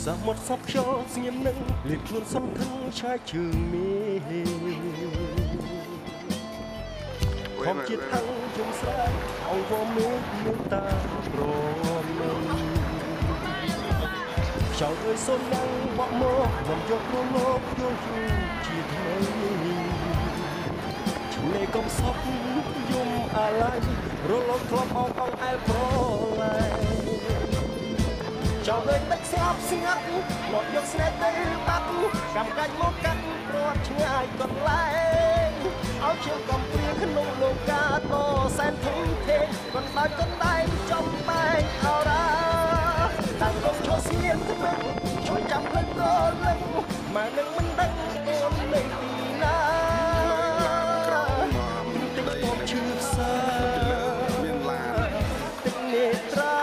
សមុទ្រសពខ្យល់ស្ងៀមនឹងលៀបខ្លួនសំថឹងឆាយជើងមេខំជាតិថងជុំស្រែអង្វរមេឃមានតាប្រមិនខ្យល់អើយសូនណាំងបក់មកមិនយកព្រលោកយល់យូរជាថ្មីឆ្នេរកំសត់យំអាឡ័យរលកធ្លាប់អងអងអែលប្រឡែចោលលើទឹកស្ងប់ស្ងាត់មកយកស្នេហ៍ទៅបាត់កំកាច់មកកាត់ព្រាត់ឆ្ងាយកន្លែងឲ្យជាកំព្រាក្នុងលោកាតសែនធំធេងកណ្ដាច់កណ្ដែងចំបែងអរ៉ាតាំងកំឈរស្ងៀមថ្មីជួយចាំភ្លេចរលឹកមកនឹងមិនដឹងអូននៅទីណាទឹកមកឈឺផ្សាមានឡានទឹកនេត្រា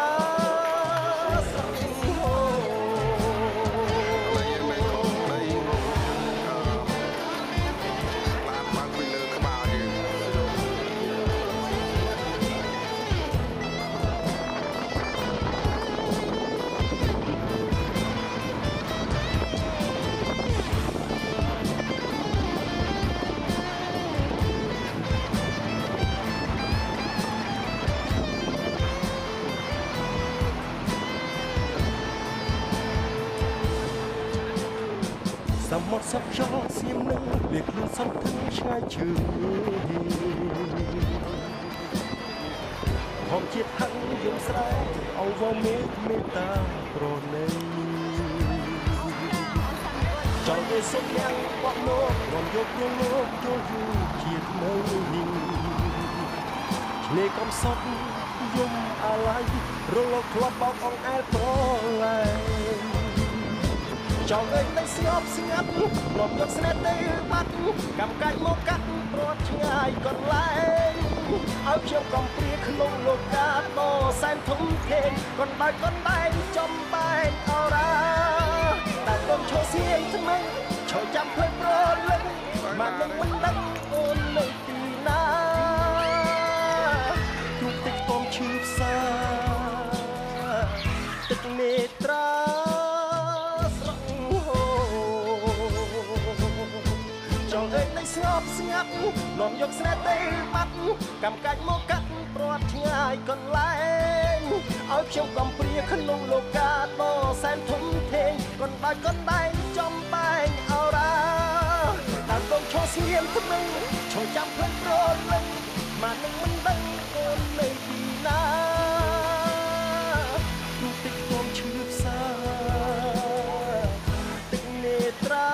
សមុទ្រសពខ្យល់ស្ងៀមនឹងលៀបខ្លួនសំថឹងឆ្ងាយជើងខំជាតិហឹងយំស្រែអង្វរមេឃមេតាប្រណីចង់ឲ្យសុំយ៉ាងបក់មករំយកព្រលោកចូលយូរជាថ្មីឆ្នេរកំសត់យំអាឡ័យរលកធ្លាប់បោកអងអែលប្រឡែចង់ឲ្យទៅស្ងប់ស្ងាត់មកយកស្នេហ៍ទៅបាត់កំកាច់មកកាត់ព្រាត់ឆ្ងាយកន្លែងឲ្យខ្ញុំកំព្រាក្នុងលោកាតសែនធំធេងកណ្ដាច់កណ្ដែងចំបែងអរ៉ាតែកុំឈរស្ងៀមថ្មីឈរចាំភ្លេចប្រលឹងមកនឹងមិនដឹងអូននៅទីណាទូទឹកពំឈឺផ្សាទឹកនេត្រាស្ងប់ស្ងាត់នាំយកស្នេហ៍ទៅបាត់កំកាច់មកកាត់ព្រាត់ឆ្ងាយកន្លែងឲ្យខ្ញុំកំព្រាក្នុងលោកាតសែនធំធេងកណ្ដាច់កណ្ដែងចំបែងអរ៉ាតាំងកុំឈរស្ងៀមថ្មីជួយចាំភ្លេចប្រលឹងមកនឹងមិនដឹងអូននៅទីណាទូទឹកគំឈឺផ្សាទឹកនេត្រា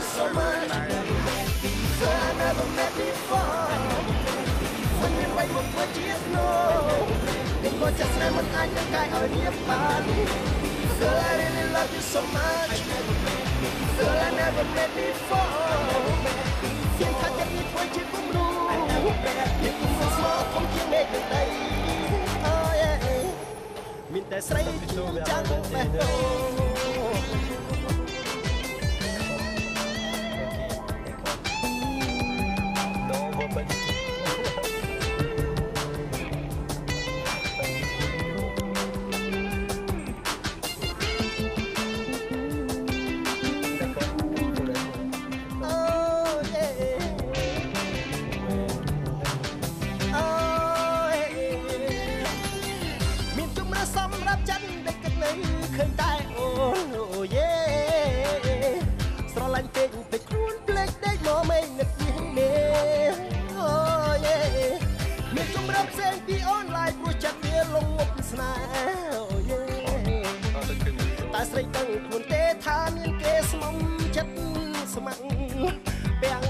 so much Girl I never met before When you wait for 20 years no Đừng có chắc sẽ mất ai những cái ở nhiếp bàn Girl I really love you so much Girl I never met before Phiền thật nhất ít với chiếc cũng đủ Nhưng cũng không small không chiếc mê được đây Oh yeah Mình ta say chung chẳng mẹស្រីដឹងខ្លួនទេថាមានគេស្មុំចិត្តស្ម័គ្រពាំង